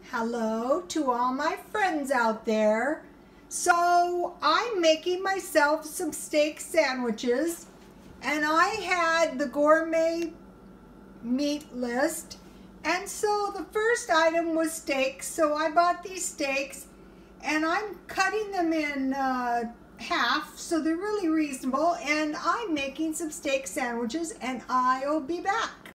Hello to all my friends out there. So I'm making myself some steak sandwiches, and I had the gourmet meat list, and so the first item was steaks. So I bought these steaks and I'm cutting them in half, so they're really reasonable, and I'm making some steak sandwiches, and I'll be back.